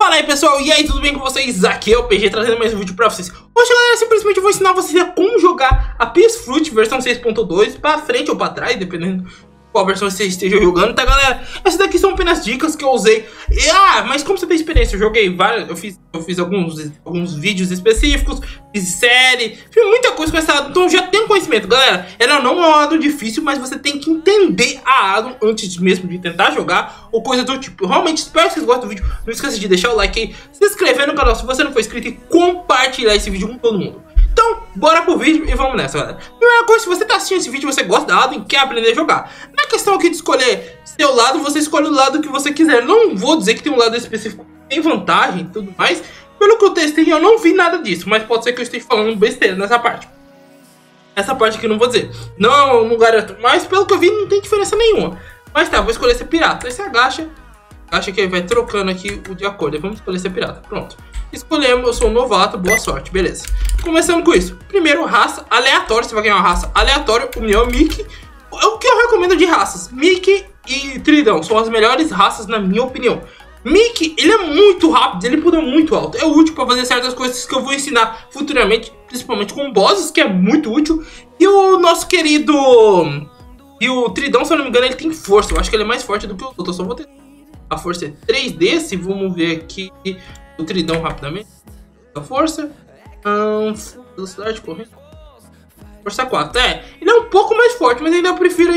Fala aí pessoal, e aí, tudo bem com vocês? Aqui é o PG trazendo mais um vídeo pra vocês. Hoje galera, simplesmente eu vou ensinar vocês a como jogar a PS Fruit versão 6.2 pra frente ou pra trás, dependendo qual versão você esteja jogando, tá galera? Essas daqui são apenas dicas que eu usei. Mas como você tem experiência, eu joguei várias, eu fiz alguns vídeos específicos, fiz série, fiz muita coisa com essa addon, então já tenho conhecimento, galera. Ela não é uma addon difícil, mas você tem que entender a addon antes mesmo de tentar jogar, ou coisa do tipo. Eu realmente espero que vocês gostem do vídeo, não esqueça de deixar o like aí, se inscrever no canal se você não for inscrito e compartilhar esse vídeo com todo mundo. Então, bora pro vídeo e vamos nessa, galera. Primeira coisa, se você tá assistindo esse vídeo, você gosta da addon e quer aprender a jogar. Na questão aqui de escolher seu lado, você escolhe o lado que você quiser. Não vou dizer que tem um lado específico que tem vantagem e tudo mais. Pelo que eu testei, eu não vi nada disso, mas pode ser que eu esteja falando besteira nessa parte. Essa parte aqui eu não vou dizer. Não garanto, mas pelo que eu vi, não tem diferença nenhuma. Mas tá, vou escolher ser pirata. Aí você agacha que ele vai trocando aqui o de acordo. Vamos escolher ser pirata, pronto. Escolhemos, eu sou um novato, boa sorte, beleza. Começando com isso. Primeiro, raça aleatória, você vai ganhar uma raça aleatória. O meu é o Mickey. O que eu recomendo de raças? Mickey e Tridão são as melhores raças na minha opinião. Mickey, ele é muito rápido, ele pula muito alto. É útil para fazer certas coisas que eu vou ensinar futuramente, principalmente com bosses, que é muito útil. E o nosso querido... E o Tridão, se eu não me engano, ele tem força. Eu acho que ele é mais forte do que o outro. Eu só vou ter... A força é 3 desse. Vamos ver aqui o Tridão rapidamente. A força. Velocidade, corrente. Força 4. Ele é um pouco mais forte, mas ainda eu prefiro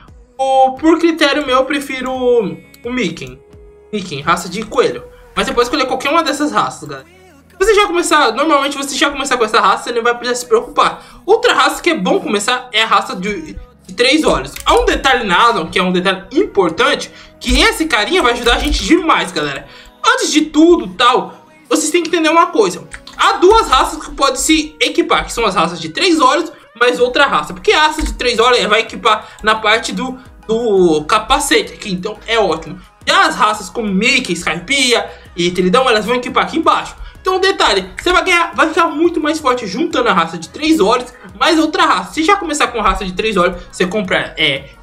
por critério meu, eu prefiro o Mickey. Mickey, raça de coelho. Mas você pode escolher qualquer uma dessas raças, galera. Se você já começar, normalmente você já começar com essa raça, você não vai precisar se preocupar. Outra raça que é bom começar é a raça de 3 olhos. Há um detalhe na addon, que é um detalhe importante, que esse carinha vai ajudar a gente demais, galera. Antes de tudo, tal, vocês têm que entender uma coisa. Há duas raças que podem se equipar, que são as raças de 3 olhos, mais outra raça. Porque a raça de 3 olhos vai equipar na parte do capacete aqui, então é ótimo. Já as raças como Mickey, Skypiea e Tridão, elas vão equipar aqui embaixo. Então, detalhe, você vai ficar muito mais forte juntando a raça de 3 olhos mais outra raça. Se já começar com a raça de 3 olhos, você compra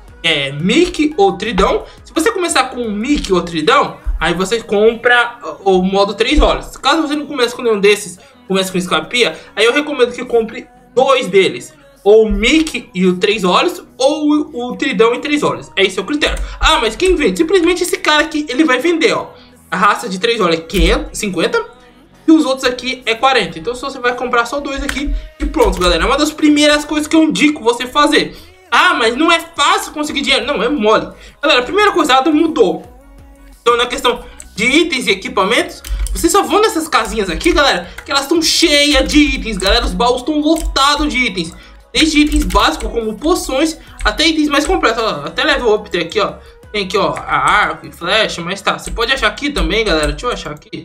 Mickey ou Tridão. Se você começar com Mickey ou Tridão, aí você compra o modo 3 olhos. Caso você não comece com nenhum desses, comece com Skypiea, aí eu recomendo que compre 2 deles. Ou o Mickey e o 3 olhos, ou o Tridão e 3 olhos. É esse o critério. Mas quem vende? Simplesmente esse cara aqui, ele vai vender, ó. A raça de 3 olhos é 50. E os outros aqui é 40. Então só você vai comprar só 2 aqui e pronto, galera. É uma das primeiras coisas que eu indico você fazer. Mas não é fácil conseguir dinheiro. Não, é mole. Galera, a primeira coisa, a addon mudou. Então na questão de itens e equipamentos, vocês só vão nessas casinhas aqui, galera, que elas estão cheias de itens, galera. Os baús estão lotados de itens. Desde itens básicos como poções até itens mais completos. Ó, até level up tem aqui, ó. Tem aqui, ó, a arco e flecha. Mas tá, você pode achar aqui também, galera. Deixa eu achar aqui.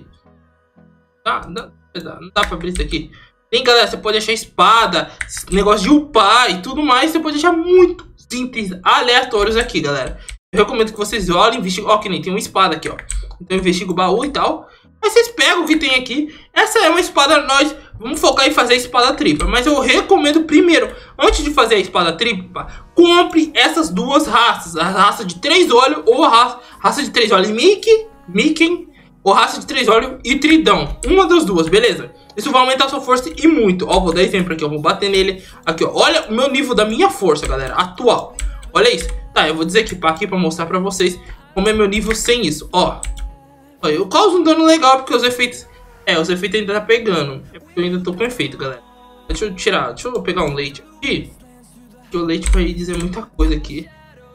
Não dá pra abrir isso aqui. Tem, galera, você pode achar espada, negócio de upar e tudo mais. Você pode achar muitos itens aleatórios aqui, galera. Eu recomendo que vocês olhem, investigam. Ó, que nem tem uma espada aqui, ó. Então investiga o baú e tal. Aí vocês pegam o que tem aqui. Essa é uma espada, nós vamos focar em fazer a espada tripla. Mas eu recomendo primeiro, antes de fazer a espada tripla, compre essas duas raças. A raça de 3 olhos ou a raça de 3 olhos Mickey ou raça de 3 olhos e Tridão. Uma das duas, beleza? Isso vai aumentar a sua força e muito. Ó, vou dar exemplo aqui, eu vou bater nele. Aqui, ó, olha o meu nível da minha força, galera, atual. Olha isso. Tá, eu vou desequipar aqui pra mostrar pra vocês como é meu nível sem isso, ó. Eu causo um dano legal porque os efeitos... os efeitos ainda tá pegando. É porque eu ainda tô com efeito, galera. Deixa eu pegar um leite aqui. Porque o leite vai dizer muita coisa aqui.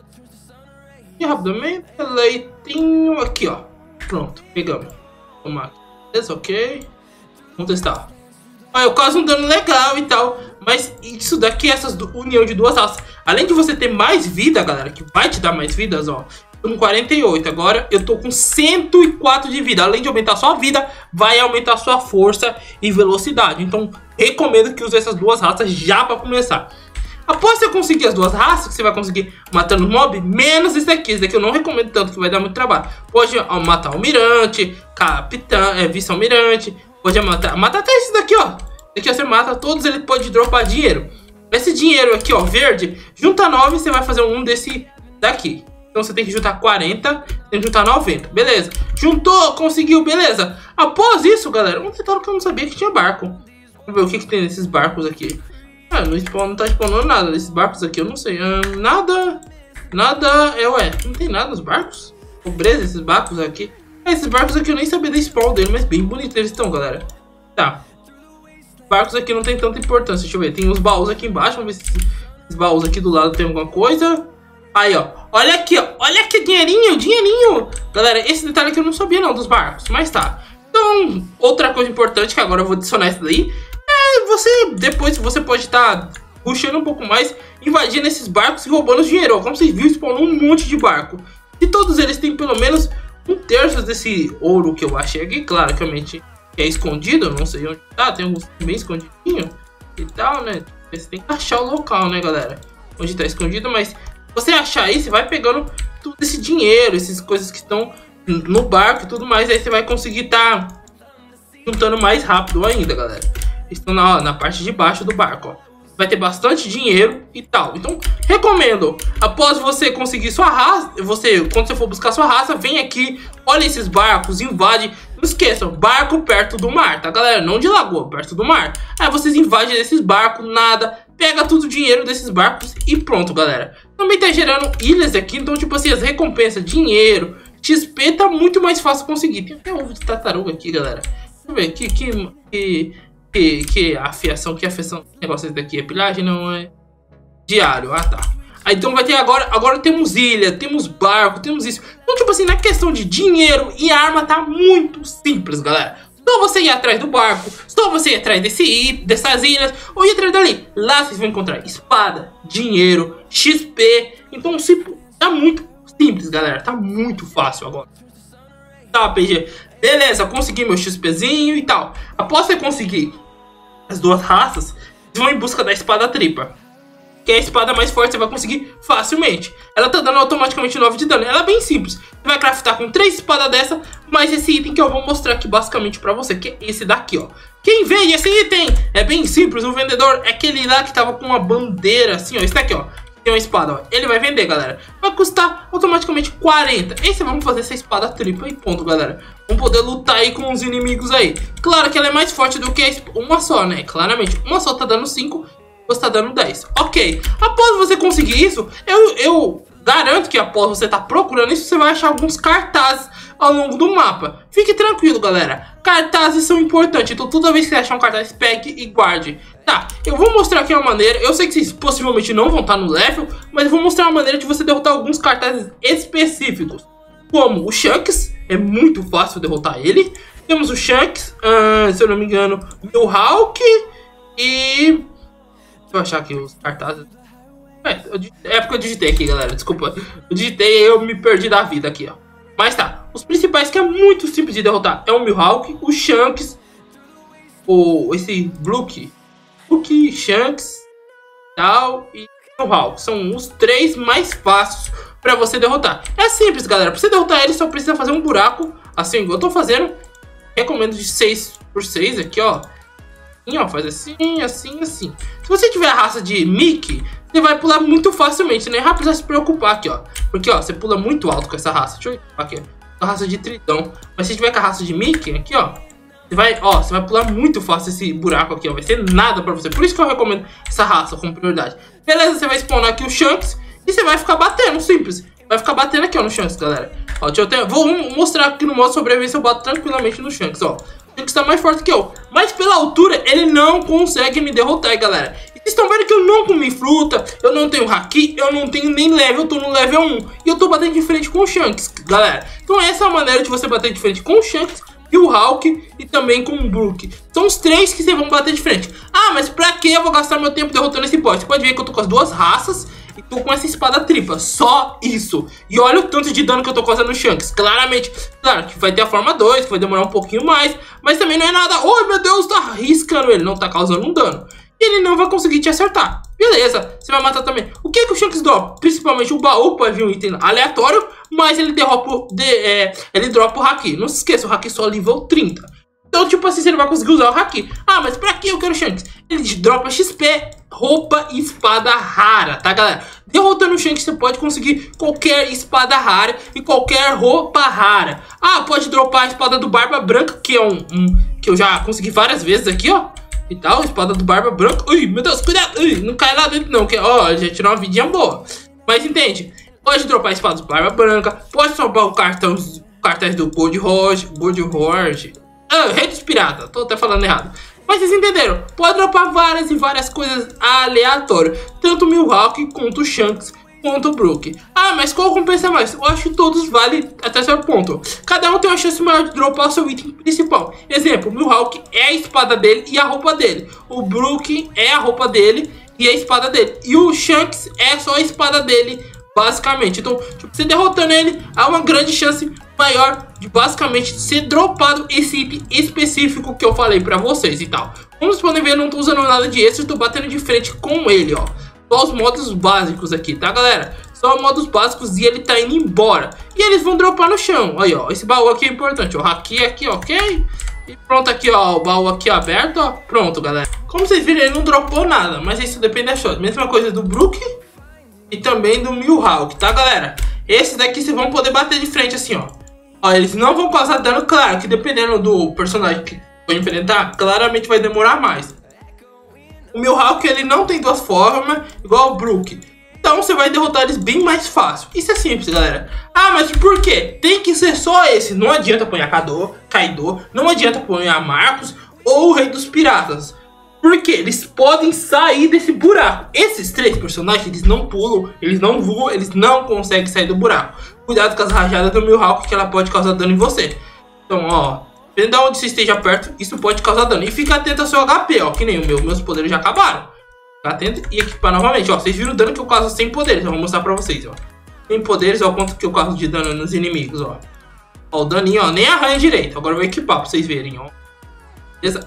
E rapidamente, leitinho aqui, ó. Pronto, pegamos. Vamos tomar aqui. Beleza, ok. Vamos testar. Eu causo um dano legal e tal. Mas isso daqui, união de duas raças. Além de você ter mais vida, galera, que vai te dar mais vidas, ó. Com 48, agora eu tô com 104 de vida. Além de aumentar a sua vida, vai aumentar a sua força e velocidade. Então, recomendo que use essas duas raças já pra começar. Após você conseguir as duas raças, que você vai conseguir matando os mobs, menos esse daqui. Esse daqui eu não recomendo tanto, que vai dar muito trabalho. Pode matar o almirante, capitão, vice-almirante. Pode matar até esse daqui, ó. Esse aqui você mata todos, ele pode dropar dinheiro. Esse dinheiro aqui, ó, verde, junta 9, você vai fazer um desse daqui. Então você tem que juntar 40, tem que juntar 90. Beleza. Juntou, conseguiu, beleza. Após isso, galera, um detalhe que eu não sabia que tinha barco. Vamos ver o que tem nesses barcos aqui. Ah, não tá spawnando nada desses barcos aqui, eu não sei. Nada. Ué, não tem nada nos barcos? Pobreza, esses barcos aqui. Esses barcos aqui eu nem sabia da spawn dele, mas bem bonitos eles estão, galera. Tá. Barcos aqui não tem tanta importância, deixa eu ver. Tem uns baús aqui embaixo, vamos ver se esses baús aqui do lado tem alguma coisa. Aí, ó. Olha aqui, ó. Olha que dinheirinho. Galera, esse detalhe aqui eu não sabia não dos barcos, mas tá. Então, outra coisa importante que agora eu vou adicionar isso daí. Depois você pode estar puxando um pouco mais, invadindo esses barcos e roubando os dinheiro. Como vocês viram, spawnou um monte de barco. E todos eles têm pelo menos 1/3 desse ouro que eu achei aqui. Claramente é escondido, eu não sei onde tá. Tem alguns bem escondidinho e tal, né? Você tem que achar o local, né, galera? Onde tá escondido, mas se você achar aí, você vai pegando todo esse dinheiro, essas coisas que estão no barco e tudo mais. Aí você vai conseguir tá juntando mais rápido ainda, galera. Estão na parte de baixo do barco, ó. Vai ter bastante dinheiro e tal. Então, recomendo. Após você conseguir sua raça, quando você for buscar sua raça, vem aqui, olha esses barcos, invade. Não esqueçam, barco perto do mar, tá, galera? Não de lagoa, perto do mar. Aí vocês invadem esses barcos, nada, pega todo o dinheiro desses barcos e pronto, galera. Também tá gerando ilhas aqui, então, tipo assim, as recompensas, dinheiro, XP, tá muito mais fácil conseguir. Tem até ovo de tartaruga aqui, galera. Deixa eu ver, que afiação, negócio daqui é pilhagem, não é diário, ah tá. Aí então vai ter agora temos ilha, temos barco, temos isso. Então tipo assim, na questão de dinheiro e arma tá muito simples, galera. Só você ir atrás do barco, só você ir atrás dessas ilhas, ou ir atrás dali. Lá vocês vão encontrar espada, dinheiro, XP. Então tá muito simples, galera, tá muito fácil agora. Tá, PG. Beleza, consegui meu XPzinho e tal. Após você conseguir as duas raças, vocês vão em busca da espada tripla, que é a espada mais forte, você vai conseguir facilmente. Ela tá dando automaticamente 9 de dano. Ela é bem simples. Você vai craftar com 3 espadas dessa, mais esse item que eu vou mostrar aqui basicamente pra você, que é esse daqui, ó. Quem vende esse item é bem simples. O vendedor é aquele lá que tava com uma bandeira assim, ó. Esse daqui, ó. Tem uma espada, ó. Ele vai vender, galera. Vai custar automaticamente 40. Esse vamos fazer essa espada tripla e ponto, galera. Vamos poder lutar aí com os inimigos aí. Claro que ela é mais forte do que uma só, né? Claramente, uma só tá dando 5, você tá dando 10. Ok. Após você conseguir isso, eu garanto que após você tá procurando isso, você vai achar alguns cartazes ao longo do mapa. Fique tranquilo, galera. Cartazes são importantes. Então toda vez que você achar um cartaz, pegue e guarde. Tá, eu vou mostrar aqui uma maneira. Eu sei que vocês possivelmente não vão estar no level, mas eu vou mostrar uma maneira de você derrotar alguns cartazes específicos. Como o Shanks, é muito fácil derrotar ele. Temos o Shanks, se eu não me engano, o Mihawk e... deixa eu achar aqui os cartazes. É porque eu digitei aqui, galera, desculpa. Eu digitei e eu me perdi da vida aqui, ó. Mas tá, os principais que é muito simples de derrotar é o Mihawk, o Shanks, esse Brook, Shanks, tal e o Mihawk. São os 3 mais fáceis pra você derrotar. É simples, galera. Pra você derrotar ele, só precisa fazer um buraco, assim igual eu tô fazendo. Recomendo de 6x6 aqui, ó. Assim, ó, faz assim, assim, assim. Se você tiver a raça de Mickey, você vai pular muito facilmente, né? Não precisa se preocupar aqui, ó. Porque, ó, você pula muito alto com essa raça. Deixa eu ver aqui, ó. A raça de Tritão. Mas se tiver com a raça de Mickey, aqui, ó. Você vai pular muito fácil esse buraco aqui, ó. Vai ser nada pra você. Por isso que eu recomendo essa raça como prioridade. Beleza, você vai spawnar aqui o Shanks e você vai ficar batendo, simples. Vai ficar batendo aqui, ó, no Shanks, galera. Ó, vou mostrar aqui no modo sobrevivência, eu bato tranquilamente no Shanks, ó. O Shanks tá mais forte que eu. Mas pela altura, ele não consegue me derrotar, galera. E vocês estão vendo que eu não comi fruta, eu não tenho haki, eu não tenho nem level, eu tô no level 1. E eu tô batendo de frente com o Shanks, galera. Então essa é a maneira de você bater de frente com o Shanks e o Hulk e também com o Brook. São os 3 que vocês vão bater de frente. Ah, mas pra que eu vou gastar meu tempo derrotando esse boss? Você pode ver que eu tô com as 2 raças e tô com essa espada tripla. Só isso. E olha o tanto de dano que eu tô causando no Shanks. Claramente, claro que vai ter a forma 2, que vai demorar um pouquinho mais. Mas também não é nada... oh, meu Deus, tá arriscando ele. Não tá causando um dano. E ele não vai conseguir te acertar. Beleza, você vai matar também. O que é que o Shanks dropa? Principalmente o baú, pode vir um item aleatório, mas ele dropa o haki. Não se esqueça, o haki só nível 30. Então, tipo assim, você não vai conseguir usar o Haki. Ah, mas pra que eu quero Shanks? Ele te dropa XP, roupa e espada rara, tá, galera? Derrotando o Shanks, você pode conseguir qualquer espada rara e qualquer roupa rara. Ah, pode dropar a espada do Barba Branca, que é que eu já consegui várias vezes aqui, ó. E tal, espada do Barba Branca. Ui, meu Deus, cuidado. Ui, não cai lá dentro não, que ó, já tirou uma vidinha boa. Mas entende? Pode dropar a espada do Barba Branca, pode dropar o cartaz do Gold Roger. Redes pirata, tô até falando errado. Mas vocês entenderam? Pode dropar várias e várias coisas aleatórias. Tanto o Mihawk, quanto o Shanks, quanto o Brook. Ah, mas qual compensa mais? Eu acho que todos valem até certo ponto. Cada um tem uma chance maior de dropar o seu item principal. Exemplo, o Mihawk é a espada dele e a roupa dele. O Brook é a roupa dele e a espada dele. E o Shanks é só a espada dele, basicamente. Então, tipo, você derrotando ele, há uma grande chance maior de basicamente ser dropado esse item específico que eu falei pra vocês e tal. Como vocês podem ver, eu não tô usando nada de extra, eu tô batendo de frente com ele, ó. Só os modos básicos aqui, tá, galera? Só modos básicos e ele tá indo embora. E eles vão dropar no chão. Aí, ó, esse baú aqui é importante, ó. Aqui, ok? E pronto aqui, ó, o baú aqui aberto, ó. Pronto, galera. Como vocês viram, ele não dropou nada, mas isso depende da shot. Mesma coisa do Brook e também do Mihawk, tá, galera? Esses daqui vocês vão poder bater de frente assim, ó. Ó, eles não vão causar dano, claro, que dependendo do personagem que for enfrentar, claramente vai demorar mais. O Mihawk, ele não tem duas formas, igual o Brook. Então você vai derrotar eles bem mais fácil. Isso é simples, galera. Ah, mas por quê? Tem que ser só esse. Não adianta apanhar Kaido, não adianta apanhar Marcos ou o Rei dos Piratas. Porque eles podem sair desse buraco. Esses três personagens, eles não pulam, eles não voam, eles não conseguem sair do buraco. Cuidado com as rajadas do Mihawk, que ela pode causar dano em você. Então, ó, dependendo de onde você esteja perto, isso pode causar dano. E fica atento ao seu HP, ó, que nem o meu. Meus poderes já acabaram. Fica atento e equipar novamente, ó. Vocês viram o dano que eu causo sem poderes. Eu vou mostrar pra vocês, ó. Sem poderes, ó, o quanto que eu causo de dano nos inimigos, ó. Ó, o daninho, ó, nem arranha direito. Agora eu vou equipar pra vocês verem, ó. Beleza?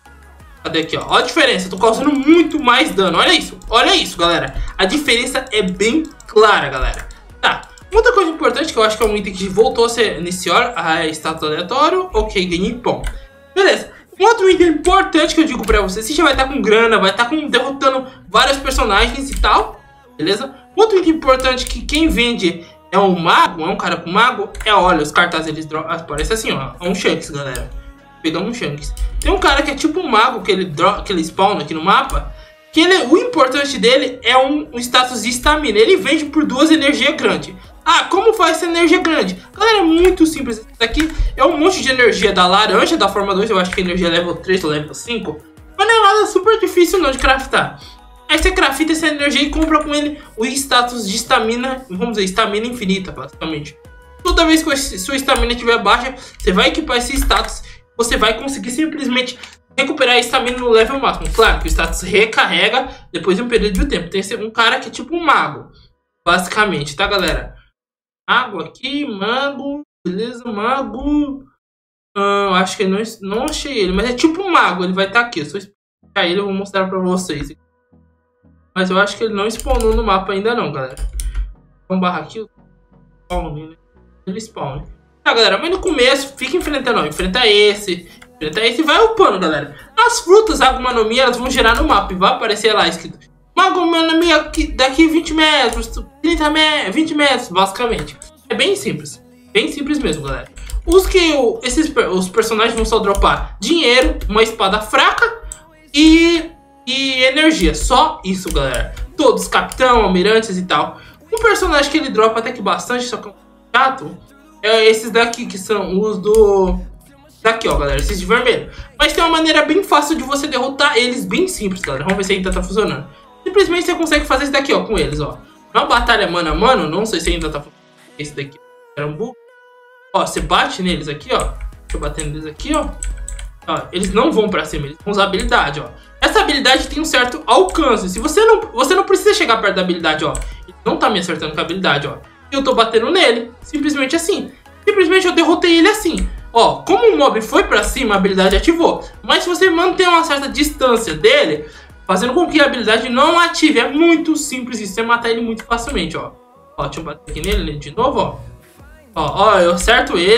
Cadê aqui, ó? Ó a diferença, eu tô causando muito mais dano. Olha isso, galera. A diferença é bem clara, galera. Tá, outra coisa importante que eu acho que é um item que voltou a ser iniciar a status aleatório. Ok, ganhei pão. Beleza. Um outro item importante que eu digo pra vocês, você já vai estar com grana, vai estar derrotando vários personagens e tal. Beleza? Outro item importante que quem vende é um mago, é um cara com mago. Olha, os cartazes eles aparecem assim, ó. É um Shanks, galera. Pegamos um Shanks. Tem um cara que é tipo um mago que ele spawna aqui no mapa. Que o importante dele é um status de estamina. Ele vende por 2 energias grandes. Ah, como faz essa energia grande? Galera, é muito simples. Isso daqui é um monte de energia da laranja, da forma 2. Eu acho que é energia level 3 ou level 5. Mas não é nada super difícil não de craftar. Aí você crafta essa energia e compra com ele o status de estamina. Vamos dizer, estamina infinita, basicamente. Toda vez que sua estamina estiver baixa, você vai equipar esse status. Você vai conseguir simplesmente recuperar a estamina no level máximo. Claro que o status recarrega depois de um período de tempo. Tem um cara que é tipo um mago, basicamente, tá, galera? Mago aqui, mago, beleza, mago. Acho que não achei ele, mas é tipo um mago. Ele vai estar aqui. Se eu explicar ele, eu vou mostrar pra vocês. Mas eu acho que ele não spawnou no mapa ainda não, galera. Vamos barrar aqui. Spawn, né? Ele spawn. Tá, galera, mas no começo, fica enfrentando, ó. Enfrenta esse e vai upando, galera. As frutas, Aguma no Mi, elas vão gerar no mapa e vai aparecer lá escrito Aguma no Mi daqui 20 metros, 30 metros, 20 metros, basicamente. É bem simples mesmo, galera. Os personagens vão só dropar dinheiro, uma espada fraca e energia. Só isso, galera. Todos, capitão, almirantes e tal. Um personagem que ele dropa até que bastante, só que é um chato. Esses daqui que são os do... Daqui, ó, galera, esses de vermelho. Mas tem uma maneira bem fácil de você derrotar eles, bem simples, galera. Vamos ver se ainda tá funcionando. Simplesmente você consegue fazer isso daqui, ó, com eles, ó. Uma batalha mano a mano, não sei se ainda tá funcionando. Esse daqui era um bug. Ó, você bate neles aqui, ó. Deixa eu bater neles aqui, ó. Ó, eles não vão pra cima, eles vão usar habilidade, ó. Essa habilidade tem um certo alcance. Se você não precisa chegar perto da habilidade, ó. Ele não tá me acertando com a habilidade, ó. Eu tô batendo nele, simplesmente assim. Simplesmente eu derrotei ele assim. Ó, como o mob foi pra cima, a habilidade ativou. Mas se você manter uma certa distância dele, fazendo com que a habilidade não ative, é muito simples isso. Você matar ele muito facilmente, ó. Ó, deixa eu bater aqui nele de novo, ó. Ó, eu acerto ele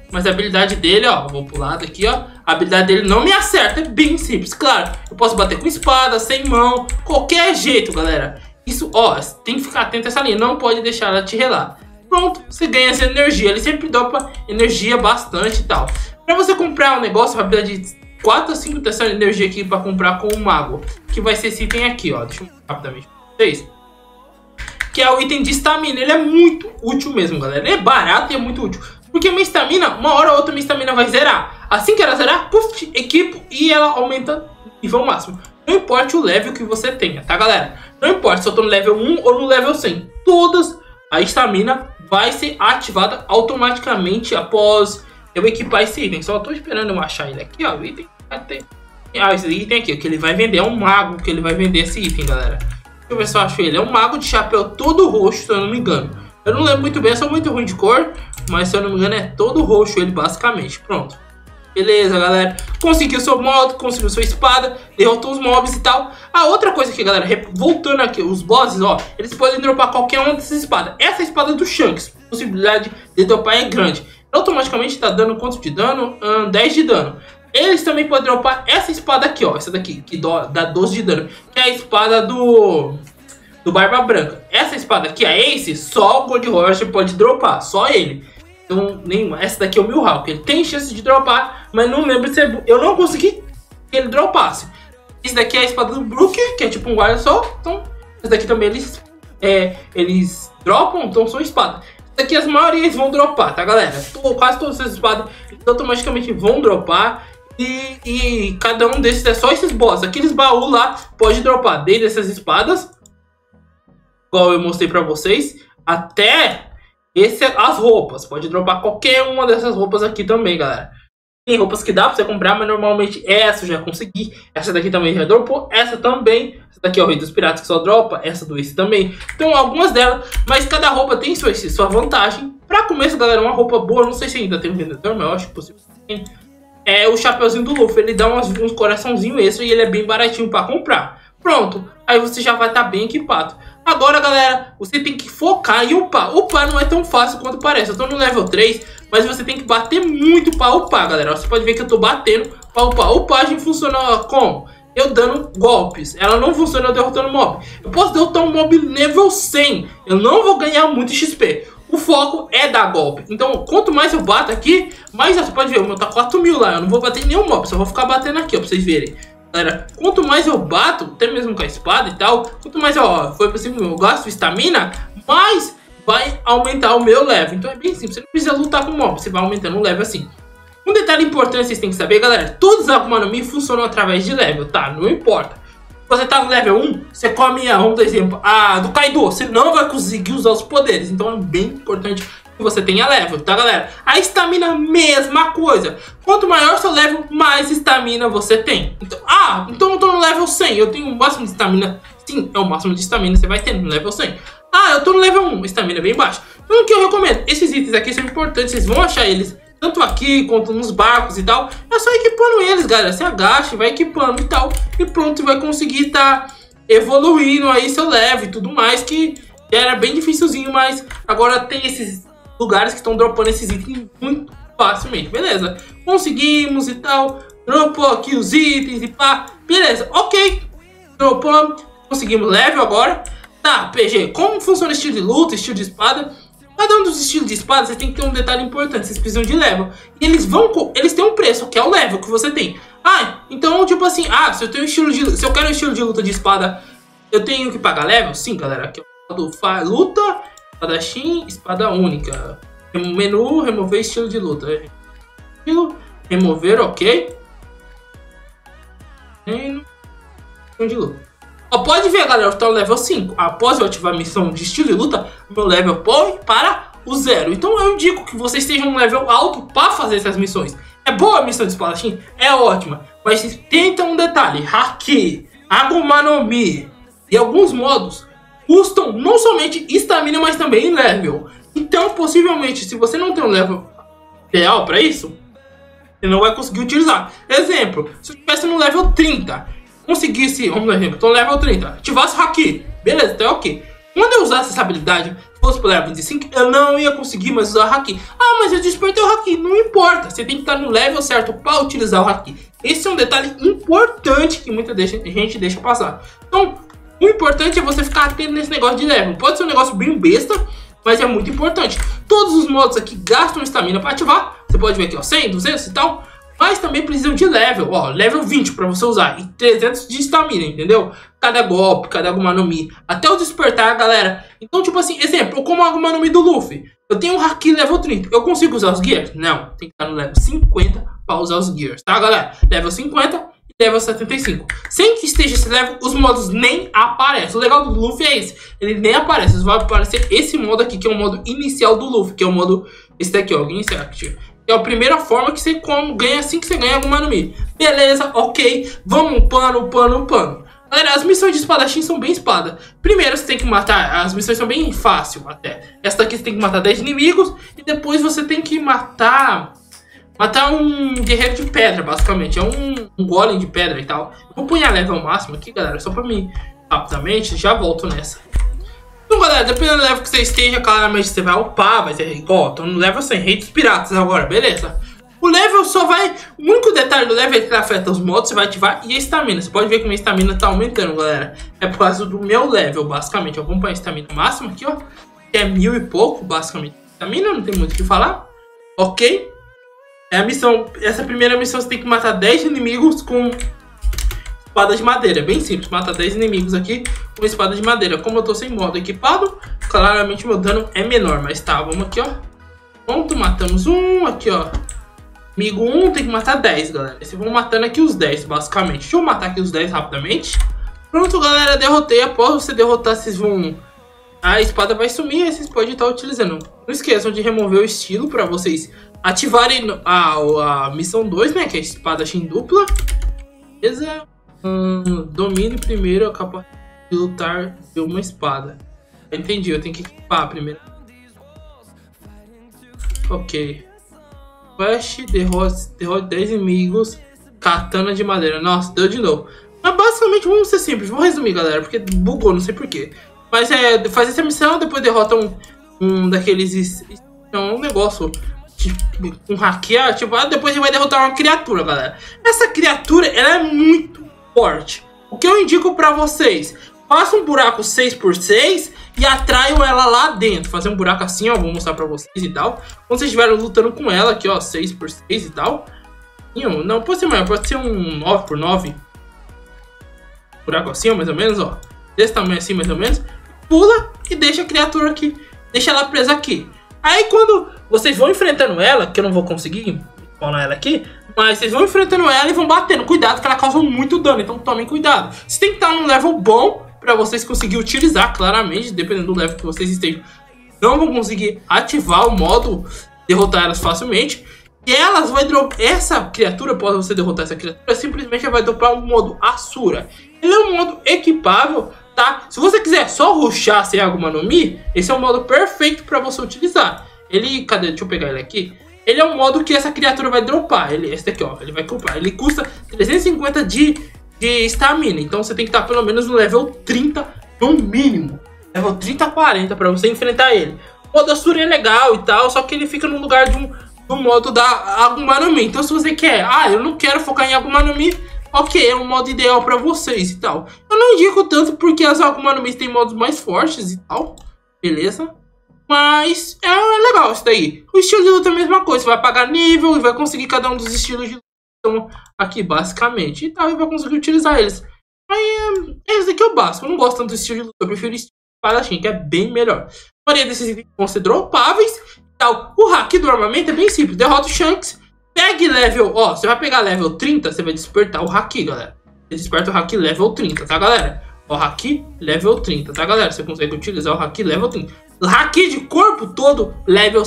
Mas a habilidade dele, ó, vou pular daqui, ó. A habilidade dele não me acerta, é bem simples. Claro, eu posso bater com espada, sem mão, qualquer jeito, galera. Isso, ó, tem que ficar atento a essa linha, não pode deixar ela te relar. Pronto, você ganha essa energia. Ele sempre dropa energia bastante e tal. Pra você comprar um negócio, vai precisar de 4 a 5 dessa energia aqui pra comprar com o mago. Que vai ser esse item aqui, ó. Deixa eu mostrar rapidamente pra vocês. Que é o item de estamina. Ele é muito útil mesmo, galera. Ele é barato e é muito útil. Porque minha estamina, uma hora ou outra, minha estamina vai zerar. Assim que ela zerar, puf, equipo e ela aumenta o nível máximo. Não importa o level que você tenha, tá, galera? Não importa se eu tô no level 1 ou no level 100. Todas a estamina vai ser ativada automaticamente após eu equipar esse item. Só tô esperando eu achar ele aqui, ó. O item vai ter... Ah, esse item aqui, o que ele vai vender é um mago que ele vai vender esse item, galera. Deixa eu ver se eu acho ele. É um mago de chapéu todo roxo, se eu não me engano. Eu não lembro muito bem, eu sou muito ruim de cor. Mas se eu não me engano é todo roxo ele, basicamente. Pronto. Beleza, galera. Conseguiu seu modo, conseguiu sua espada, derrotou os mobs e tal. A outra coisa aqui, galera, voltando aqui, os bosses, ó, eles podem dropar qualquer uma dessas espadas. Essa espada do Shanks, a possibilidade de dropar é grande. Automaticamente tá dando quanto de dano? 10 de dano. Eles também podem dropar essa espada aqui, ó. Essa daqui, que dá 12 de dano. Que é a espada do Barba Branca. Essa espada aqui, a Ace, só o Gold Roger pode dropar. Só ele. Então, nenhuma. Essa daqui é o Mihawk. Ele tem chance de dropar, mas não lembro se eu não consegui que ele dropasse. Esse daqui é a espada do Brook, que é tipo um guarda só. Então, esse daqui também eles dropam, então são espadas. Esse daqui as maiorias vão dropar, tá, galera? Quase todas essas espadas automaticamente vão dropar. E cada um desses é só esses boss. Aqueles baús lá pode dropar desde essas espadas, igual eu mostrei pra vocês, até as roupas. Pode dropar qualquer uma dessas roupas aqui também, galera. Tem roupas que dá pra você comprar, mas normalmente essa eu já consegui. Essa daqui também já dropou. Essa também. Essa daqui é o Rei dos Piratas que só dropa. Essa do Ace também. Então algumas delas. Mas cada roupa tem sua vantagem. Pra começo, galera, uma roupa boa. Não sei se ainda tem um vendedor, mas eu acho possível. É o chapeuzinho do Luffy. Ele dá uns coraçãozinhos extra e ele é bem baratinho pra comprar. Pronto. Aí você já vai estar bem equipado. Agora, galera, você tem que focar em upar. Upar não é tão fácil quanto parece. Eu tô no level 3, mas você tem que bater muito pra upar, galera. Você pode ver que eu tô batendo pra upar. Upagem funciona como? Eu dando golpes. Ela não funciona eu derrotando mob. Eu posso derrotar um mob level 100. Eu não vou ganhar muito XP. O foco é dar golpe. Então, quanto mais eu bato aqui, mais você pode ver. O meu tá 4.000 lá. Eu não vou bater em nenhum mob. Só vou ficar batendo aqui, ó, pra vocês verem. Galera, quanto mais eu bato, até mesmo com a espada e tal, quanto mais foi possível eu gasto estamina, mais vai aumentar o meu level. Então é bem simples, você não precisa lutar com mob, você vai aumentando o level assim. Um detalhe importante que vocês têm que saber, galera, todos os Akuma no Mi funcionam através de level, tá? Não importa. Se você tá no level 1, você come vamos dar exemplo, a do Kaido, você não vai conseguir usar os poderes. Então é bem importante que você tenha level, tá, galera? A estamina, mesma coisa. Quanto maior seu level, mais estamina você tem. Então eu tô no level 100, eu tenho o máximo de estamina. Sim, é o máximo de estamina que você vai ter no level 100. Eu tô no level 1, estamina bem baixa. Então o que eu recomendo? Esses itens aqui são importantes, vocês vão achar eles tanto aqui quanto nos barcos e tal. É só equipando eles, galera. Você agacha, vai equipando e tal. E pronto, vai conseguir evoluindo aí seu level e tudo mais. Que era bem dificilzinho, mas agora tem esses lugares que estão dropando esses itens muito facilmente. Beleza, conseguimos e tal. Dropou aqui os itens e pá. Beleza, ok. Dropamos, conseguimos level agora. Tá, PG, como funciona o estilo de luta, estilo de espada? Cada um dos estilos de espada, você tem que ter um detalhe importante, vocês precisam de level. E eles têm um preço, que é o level que você tem. Então, tipo assim, se eu quero um estilo de luta de espada, eu tenho que pagar level? Sim, galera, aqui é o luta, espadachim, espada única. Menu, remover estilo de luta. Estilo, remover, ok. Estilo de luta. Pode ver, galera, eu tô no level 5. Após eu ativar a missão de estilo de luta, meu level põe para o 0. Então eu indico que vocês estejam no level alto para fazer essas missões. É boa a missão de espadachim? É ótima. Mas tenta um detalhe. Haki, Akuma no Mi e alguns modos custam não somente estamina, mas também level. Então, possivelmente, se você não tem um level ideal para isso, você não vai conseguir utilizar. Exemplo, se eu estivesse no level 30... conseguisse, vamos dar exemplo, tô no level 30, ativasse o Haki, beleza, então é ok. Quando eu usasse essa habilidade, se fosse pro level 25, eu não ia conseguir mais usar o Haki. Ah, mas eu despertei o Haki. Não importa, você tem que estar no level certo para utilizar o Haki. Esse é um detalhe importante que muita gente deixa passar. Então, o importante é você ficar atento nesse negócio de level. Pode ser um negócio bem besta, mas é muito importante. Todos os modos aqui gastam estamina para ativar. Você pode ver aqui, ó, 100, 200 e tal. Mas também precisam de level, ó, level 20 para você usar e 300 de estamina, entendeu? Cada golpe, cada Aguma no Mi, até o despertar, galera. Então, tipo assim, exemplo, como o Aguma no Mi do Luffy. Eu tenho um Haki level 30, eu consigo usar os Gears? Não, tem que estar no level 50 para usar os Gears, tá, galera? Level 50 e level 75. Sem que esteja esse level, os modos nem aparecem. O legal do Luffy é esse, ele nem aparece, vai aparecer esse modo aqui, que é o modo inicial do Luffy, que é o modo, esse daqui, ó, Initiative. É a primeira forma que você ganha assim que você ganha Aguma no Mi. Beleza, ok. Vamos upando. Galera, as missões de espadachim são bem espada. Primeiro você tem que matar, as missões são bem fáceis até. Essa daqui você tem que matar 10 inimigos. E depois você tem que matar um guerreiro de pedra, basicamente. É um golem de pedra e tal. Vou pôr a level máximo aqui, galera, só pra mim rapidamente. Já volto nessa. Então, galera, dependendo do level que você esteja, claramente você vai upar, vai ser igual. Tô no level 100, Rei dos Piratas agora, beleza. O level só vai... O único detalhe do level é que afeta os modos, você vai ativar e a estamina. Você pode ver que minha estamina tá aumentando, galera. É por causa do meu level, basicamente. Eu vou pôr a estamina máxima aqui, ó. Que é 1000 e pouco, basicamente. Estamina, não tem muito o que falar. Ok. É a missão... Essa primeira missão você tem que matar 10 inimigos com... espada de madeira, bem simples, mata 10 inimigos aqui com espada de madeira. Como eu tô sem modo equipado, claramente meu dano é menor, mas tá, vamos aqui, ó. Pronto, matamos um, aqui, ó. Amigo 1 tem que matar 10, galera. Vocês vão matando aqui os 10, basicamente. Deixa eu matar aqui os 10 rapidamente. Pronto, galera, derrotei. Após você derrotar, vocês vão... A espada vai sumir e vocês podem estar utilizando. Não esqueçam de remover o estilo para vocês ativarem a missão 2, né, que é a espadachim dupla. Beleza? Domine primeiro a capacidade de lutar de uma espada. Entendi, eu tenho que equipar primeiro. Ok. Quest, derrote 10 inimigos. Katana de madeira. Nossa, deu de novo. Mas basicamente vamos ser simples. Vou resumir, galera, porque bugou, não sei porquê. Mas faz essa missão, depois derrota um daqueles... um negócio um hackear, tipo, depois ele vai derrotar uma criatura, galera. Essa criatura, ela é muito forte. O que eu indico pra vocês? Faça um buraco 6x6 e atraiam ela lá dentro. Fazer um buraco assim, ó, vou mostrar pra vocês e tal. Quando vocês estiverem lutando com ela aqui, ó, 6x6 e tal. Não, pode ser maior, pode ser um 9x9. Buraco assim, ó, mais ou menos, ó. Desse tamanho assim, mais ou menos. Pula e deixa a criatura aqui. Deixa ela presa aqui. Aí quando vocês vão enfrentando ela, que eu não vou conseguir spawnar ela aqui, mas vocês vão enfrentando ela e vão batendo. Cuidado que ela causa muito dano, então tomem cuidado. Você tem que estar num level bom para vocês conseguirem utilizar, claramente, dependendo do level que vocês estejam. Não vão conseguir ativar o modo derrotar elas facilmente. E elas vai dropar, essa criatura, após você derrotar essa criatura, simplesmente vai dropar o modo Asura. Ele é um modo equipável, tá? Se você quiser só rushar sem Aguma no Mi, esse é o modo perfeito para você utilizar. Ele, cadê? Deixa eu pegar ele aqui. Ele é um modo que essa criatura vai dropar. Esse daqui, ó, ele vai comprar. Ele custa 350 de estamina. Então você tem que estar pelo menos no level 30 no mínimo. Level 30 a 40 para você enfrentar ele. O modo Asura é legal e tal, só que ele fica no lugar de um modo da Aguma no Mi. Então se você quer, eu não quero focar em Aguma no Mi, ok, é um modo ideal para vocês e tal. Eu não indico tanto porque as Aguma no Mi tem modos mais fortes e tal, beleza? Mas é legal isso daí. O estilo de luta é a mesma coisa, você vai pagar nível e vai conseguir cada um dos estilos de luta aqui, basicamente, e tal, e vai conseguir utilizar eles. Aí esse aqui é o básico, eu não gosto tanto do estilo de luta, eu prefiro o estilo de espadachim, que é bem melhor. A maioria desses itens vão ser dropáveis e tal. O hack do armamento é bem simples, derrota o Shanks, pegue level, ó, você vai pegar level 30, você vai despertar o haki, galera. Você desperta o haki level 30, tá, galera? O haki level 30, tá, galera? Você consegue utilizar o haki level 30. Haki de corpo todo, level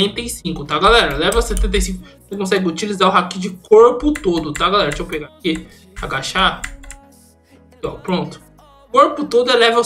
75, tá, galera? Level 75, você consegue utilizar o haki de corpo todo, tá, galera? Deixa eu pegar aqui, agachar. Aqui, ó, pronto. Corpo todo é level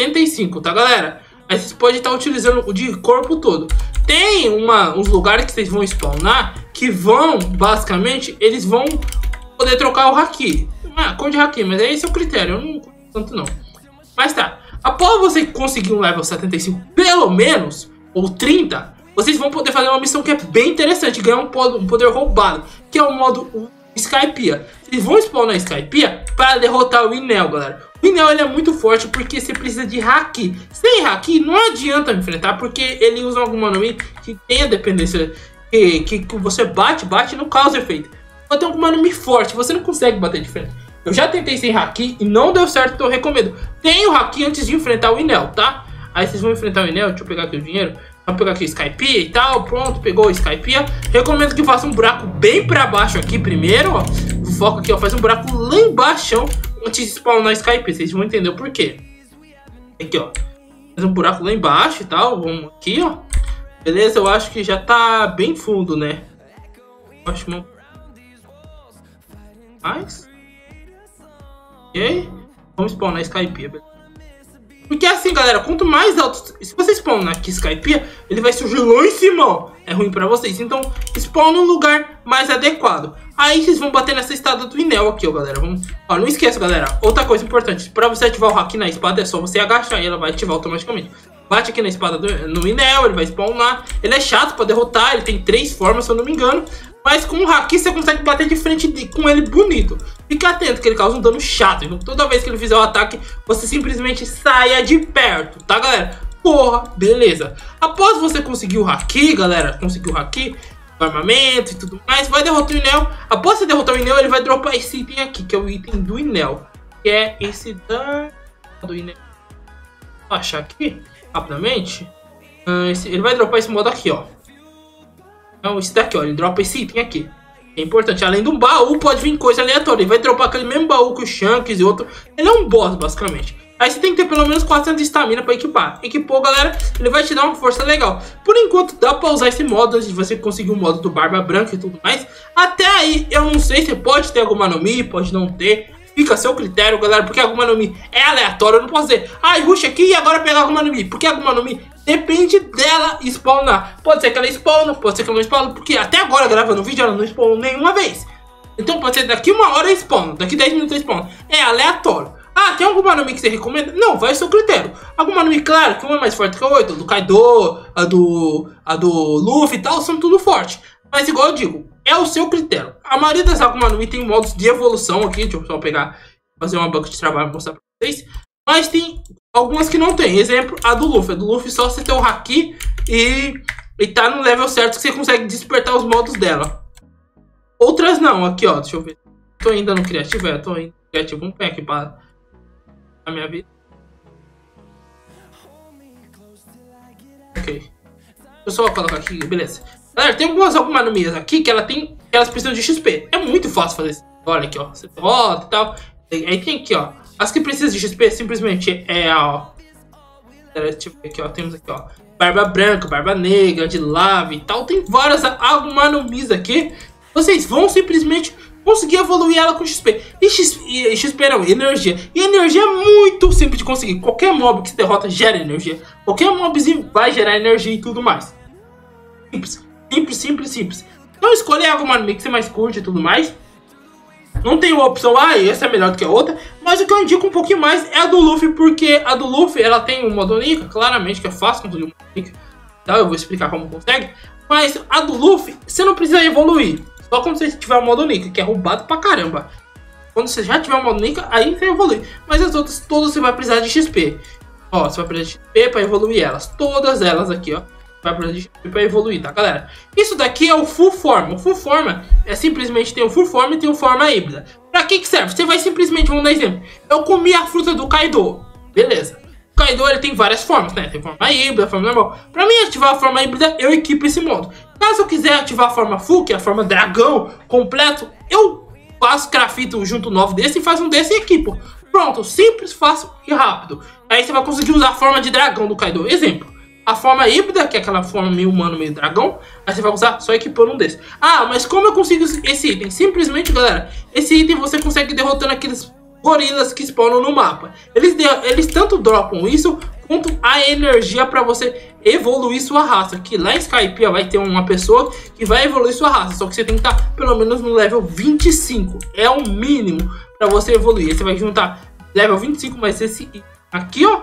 75, tá, galera? Aí vocês podem estar utilizando o de corpo todo. Tem uns lugares que vocês vão spawnar que vão, basicamente, eles vão poder trocar o haki. Cor de haki, mas esse é o critério, eu não curto tanto não. Mas tá, Após você conseguir um level 75 pelo menos, ou 30, vocês vão poder fazer uma missão que é bem interessante, ganhar um poder roubado, que é o modo Skypiea. Vocês vão spawnar a Skypiea para derrotar o Enel, galera. O Enel ele é muito forte porque você precisa de Haki. Sem Haki não adianta enfrentar, porque ele usa alguma nome que tem a dependência que você bate e não causa efeito. Então tem alguma nome forte, você não consegue bater de frente. Eu já tentei sem Haki e não deu certo, então eu recomendo. Tenha o Haki antes de enfrentar o Enel, tá? Aí vocês vão enfrentar o Enel, deixa eu pegar aqui o dinheiro. Vamos pegar aqui o Skypiea e tal, pronto, pegou o Skypiea. Recomendo que faça um buraco bem pra baixo aqui primeiro, ó. O foco aqui, ó, faz um buraco lá embaixo antes de spawnar o Skypiea, vocês vão entender o porquê. Aqui, ó, faz um buraco lá embaixo e tal, vamos aqui, ó. Beleza, eu acho que já tá bem fundo, né? Eu acho que mais. Ok, vamos spawnar Skypiea, beleza. Porque assim, galera, quanto mais alto... Se você spawnar aqui Skypiea, ele vai surgir lá em cima, ó. É ruim pra vocês. Então, spawn num lugar mais adequado. Aí vocês vão bater nessa espada do Enel aqui, ó, galera. Ó, não esqueça, galera. Outra coisa importante. Pra você ativar o Haki na espada, é só você agachar e ela vai ativar automaticamente. Bate aqui na espada no Enel, ele vai spawnar. Ele é chato pra derrotar, ele tem 3 formas, se eu não me engano. Mas com o Haki você consegue bater de frente com ele bonito. Fique atento que ele causa um dano chato. Então toda vez que ele fizer o ataque, você simplesmente saia de perto, tá, galera? Porra, beleza. Após você conseguir o Haki, galera, conseguir o Haki, o armamento e tudo mais, vai derrotar o Enel. Após você derrotar o Enel, ele vai dropar esse item aqui, que é o item do Enel. Que é esse do Enel. Vou achar aqui, rapidamente. Ele vai dropar esse modo aqui, ó. Então, esse daqui, ó, ele dropa esse item aqui. É importante, além do baú, pode vir coisa aleatória. Ele vai dropar aquele mesmo baú que o Shanks e outro. Ele é um boss, basicamente. Aí você tem que ter pelo menos 400 de estamina pra equipar. Equipou, galera, ele vai te dar uma força legal. Por enquanto, dá pra usar esse modo antes de você conseguir o modo do Barba Branca e tudo mais. Até aí, eu não sei se pode ter alguma Nomi, pode não ter. Fica a seu critério, galera, porque alguma Nomi é aleatória. Eu não posso dizer, ai, rush aqui e agora pegar alguma Nomi. Porque alguma Nomi depende dela spawnar. Pode ser que ela spawna, pode ser que ela não spawna. Porque até agora, gravando o vídeo, ela não spawnou nenhuma vez. Então pode ser daqui 1 hora spawna, daqui 10 minutos spawna. É aleatório. Ah, tem alguma Nomi que você recomenda? Não, vai ao seu critério. Alguma Nomi, claro, que uma é mais forte que a outra. Do Kaido, a do Luffy e tal, são tudo forte. Mas igual eu digo, é o seu critério. A maioria das Akuma no Mi tem modos de evolução aqui. Deixa eu só pegar, fazer uma banca de trabalho e mostrar pra vocês. Mas tem algumas que não tem. Exemplo, a do Luffy. A do Luffy só você ter o Haki e tá no level certo que você consegue despertar os modos dela. Outras não. Aqui, ó, deixa eu ver. Tô ainda no criativo, tô ainda no criativo. Vamos pegar aqui pra a minha vida. Ok. Deixa eu só colocar aqui, beleza. Galera, tem algumas Akuma no Mi aqui que elas precisam de XP. É muito fácil fazer isso. Olha aqui, ó. Você derrota e tal. Aí tem aqui, ó. As que precisam de XP simplesmente é, ó. Deixa eu ver aqui, ó. Temos aqui, ó. Barba branca, barba negra, de lava e tal. Tem várias Akuma no Mi aqui. Vocês vão simplesmente conseguir evoluir ela com XP. E XP não, energia. E energia é muito simples de conseguir. Qualquer mob que se derrota gera energia. Qualquer mobzinho vai gerar energia e tudo mais. Simples. Simples, simples, simples. Então escolhe alguma Akuma no Mi que você mais curte e tudo mais. Não tem uma opção, essa é melhor do que a outra. Mas o que eu indico um pouquinho mais é a do Luffy. Porque a do Luffy, ela tem um modo Nika. Claramente que é fácil conseguir um modo Nika. Então eu vou explicar como consegue. Mas a do Luffy, você não precisa evoluir. Só quando você tiver o modo Nika, que é roubado pra caramba. Quando você já tiver o modo Nika, aí você evolui. Mas as outras, todas você vai precisar de XP. Ó, você vai precisar de XP pra evoluir elas. Todas elas aqui, ó. Vai precisar de XP pra evoluir, tá, galera? Isso daqui é o Full Form. O Full Form é simplesmente, tem o Full Form e tem o Forma Híbrida. Pra que serve? Você vai simplesmente, vamos dar exemplo. Eu comi a fruta do Kaido. Beleza. O Kaido, ele tem várias formas, né? Tem forma híbrida, forma normal. Pra mim ativar a forma híbrida, eu equipo esse modo. Caso eu quiser ativar a forma Full, que é a forma dragão completo, eu faço crafito junto novo desse e faço um desse e equipo. Pronto, simples, fácil e rápido. Aí você vai conseguir usar a forma de dragão do Kaido. Exemplo. A forma híbrida, que é aquela forma meio humano, meio dragão, aí você vai usar só equipando um desses. Ah, mas como eu consigo esse item? Simplesmente, galera, esse item você consegue derrotando aqueles gorilas que spawnam no mapa. Eles tanto dropam isso, quanto a energia para você evoluir sua raça. Que lá em Skypiea vai ter uma pessoa que vai evoluir sua raça. Só que você tem que estar pelo menos no level 25. É o mínimo para você evoluir. Aí você vai juntar level 25 mais esse aqui, ó.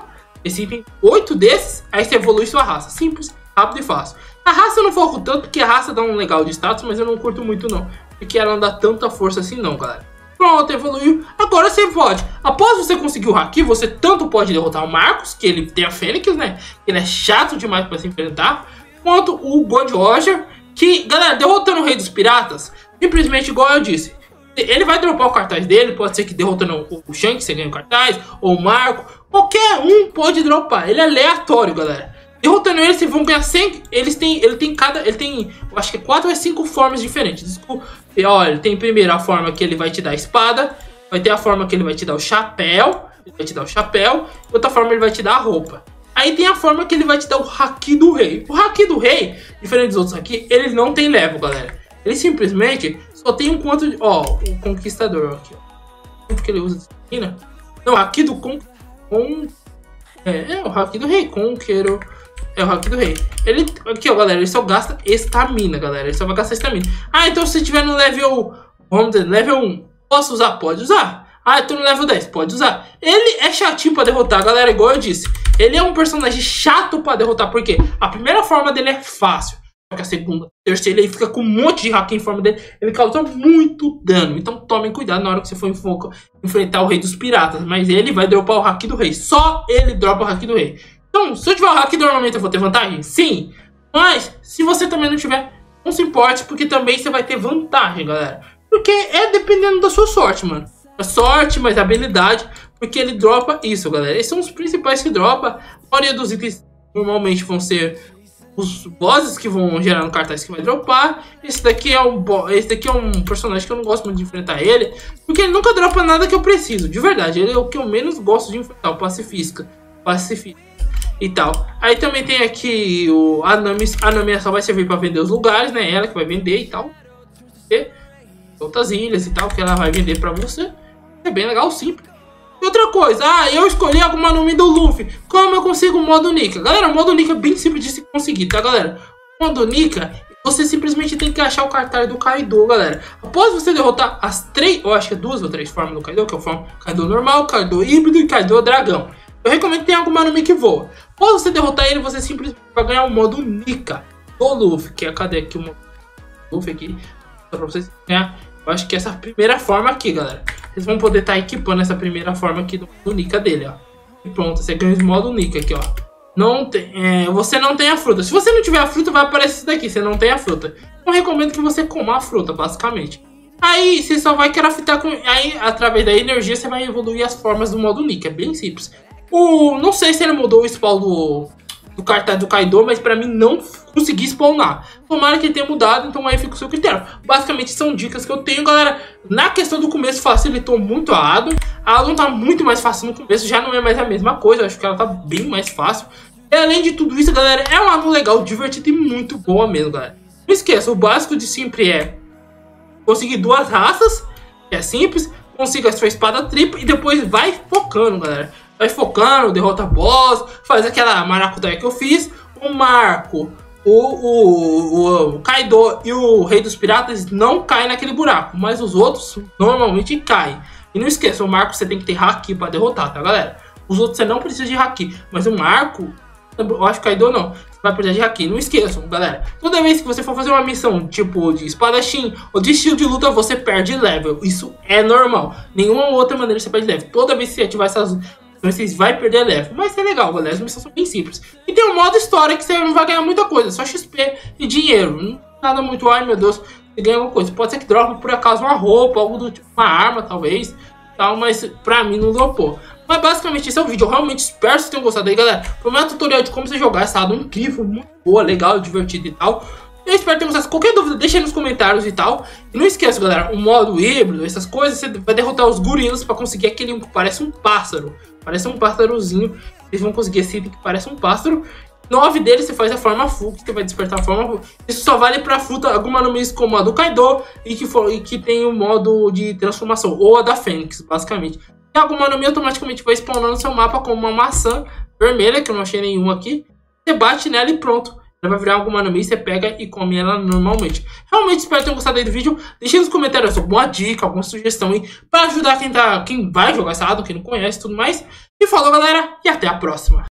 Esse item, 8 desses, aí você evolui sua raça. Simples, rápido e fácil. A raça eu não foco tanto, porque a raça dá um legal de status, mas eu não curto muito não. Porque ela não dá tanta força assim não, galera. Pronto, evoluiu. Agora você pode. Após você conseguir o Haki, você tanto pode derrotar o Marcos, que ele tem a Fênix, né? Ele é chato demais pra se enfrentar. Quanto o God Roger, que, galera, derrotando o Rei dos Piratas, simplesmente igual eu disse. Ele vai dropar o cartaz dele, pode ser que derrotando o Shanks você ganhe o cartaz, ou o Marco. Qualquer um pode dropar. Ele é aleatório, galera. Derrotando ele, vocês vão ganhar 100. Ele tem, eu acho que 4 ou 5 formas diferentes. Desculpa. Olha, ele tem primeiro a forma que ele vai te dar a espada. Vai ter a forma que ele vai te dar o chapéu. Ele vai te dar o chapéu. E outra forma ele vai te dar a roupa. Aí tem a forma que ele vai te dar o Haki do Rei. O Haki do Rei, diferente dos outros aqui, ele não tem level, galera. Ele simplesmente só tem um quanto de... Ó, o Conquistador aqui, ó. Porque ele usa disciplina. Não, Haki do o Haki do Rei. Conqueror. É o Haki do Rei. Ele, aqui, ó, galera, ele só gasta estamina, galera. Ele só vai gastar estamina. Ah, então se tiver no level, vamos dizer, level 1, posso usar? Pode usar. Ah, então no level 10, pode usar. Ele é chatinho pra derrotar, galera, igual eu disse. Ele é um personagem chato pra derrotar, porque a primeira forma dele é fácil. Só que a segunda, a terceira, ele fica com um monte de Haki em forma dele. Ele causa muito dano. Então tomem cuidado na hora que você for enfrentar o Rei dos Piratas. Mas ele vai dropar o Haki do Rei. Só ele dropa o Haki do Rei. Então, se eu tiver o Haki, normalmente eu vou ter vantagem? Sim. Mas, se você também não tiver, não se importe, porque também você vai ter vantagem, galera. Porque é dependendo da sua sorte, mano. A sorte, mas a habilidade, porque ele dropa isso, galera. Esses são os principais que dropa. A maioria dos itens normalmente vão ser os bosses que vão gerar no cartaz que vai dropar. Esse daqui é um personagem que eu não gosto muito de enfrentar ele, porque ele nunca dropa nada que eu preciso. De verdade, ele é o que eu menos gosto de enfrentar, o pacifista e tal. Aí também tem aqui o Anami. A Anami só vai servir para vender os lugares, né? Ela que vai vender e tal. E outras ilhas e tal que ela vai vender para você. É bem legal, simples. E outra coisa, eu escolhi alguma nome do Luffy. Como eu consigo o modo Nika? Galera, o modo Nika é bem simples de se conseguir, tá, galera? O modo Nika, você simplesmente tem que achar o cartaz do Kaido, galera. Após você derrotar as 3, eu acho que é 2 ou 3 formas do Kaido, que é o Kaido normal, Kaido híbrido e Kaido dragão. Eu recomendo que tenha alguma nome que voa. Após você derrotar ele, você simplesmente vai ganhar o modo Nika do Luffy. Que é, cadê aqui o modo Luffy aqui? Só pra vocês ganhar. Eu acho que essa primeira forma aqui, galera. Vocês vão poder estar equipando essa primeira forma aqui do Nika dele, ó. E pronto, você ganha o modo Nika aqui, ó. Não tem, você não tem a fruta. Se você não tiver a fruta, vai aparecer isso daqui. Você não tem a fruta. Eu recomendo que você coma a fruta, basicamente. Aí você só vai craftar com... Aí, através da energia, você vai evoluir as formas do modo Nika. É bem simples. Não sei se ele mudou o spawn do cartaz do Kaido, mas pra mim não consegui spawnar. Tomara que ele tenha mudado, então aí fica o seu critério. Basicamente são dicas que eu tenho, galera. Na questão do começo facilitou muito a Adon. A Adon tá muito mais fácil no começo, já não é mais a mesma coisa. Eu acho que ela tá bem mais fácil. E além de tudo isso, galera, é uma Adon legal, divertida e muito boa mesmo, galera. Não esqueça, o básico de sempre é conseguir 2 raças, que é simples. Consiga a sua espada tripla e depois vai focando, galera. Vai focando, derrota boss, faz aquela maracutaia que eu fiz. O Marco, o Kaido e o Rei dos Piratas não caem naquele buraco, mas os outros normalmente caem. E não esqueça, o Marco você tem que ter Haki para derrotar, tá, galera? Os outros você não precisa de Haki, mas o Marco, eu acho que Kaido não, você vai precisar de Haki. Não esqueçam, galera, toda vez que você for fazer uma missão tipo de espadachim ou de estilo de luta, você perde level. Isso é normal, nenhuma outra maneira você perde level. Toda vez que você ativar essas, vocês vai perder level, mas é legal, galera, as missões são bem simples. E tem um modo história que você não vai ganhar muita coisa, só XP e dinheiro, nada muito, ai meu Deus, você ganha alguma coisa. Pode ser que drope por acaso uma roupa, algo do tipo, uma arma talvez, tal, mas pra mim não dropou. Mas basicamente esse é o vídeo, eu realmente espero que vocês tenham gostado aí, galera. Foi um tutorial de como você jogar essa Adon incrível, muito boa, legal, divertido e tal. Eu espero ter gostado. Qualquer dúvida, deixa aí nos comentários e tal. E não esqueça, galera, o modo híbrido, essas coisas, você vai derrotar os gorilas pra conseguir aquele que parece um pássaro. Parece um pássarozinho. Vocês vão conseguir esse item que parece um pássaro. 9 deles você faz a forma full, que você vai despertar a forma full. Isso só vale pra fruta, alguma no mês como a do Kaido e que tem o modo de transformação, ou a da Fênix, basicamente. E alguma no automaticamente vai spawnar no seu mapa como uma maçã vermelha, que eu não achei nenhuma aqui. Você bate nela e pronto. Ela vai virar alguma anime, você pega e come ela normalmente. Realmente espero que tenham gostado aí do vídeo. Deixe nos comentários alguma dica, alguma sugestão aí para ajudar quem vai jogar essa Adon, quem não conhece e tudo mais. E falou, galera, e até a próxima.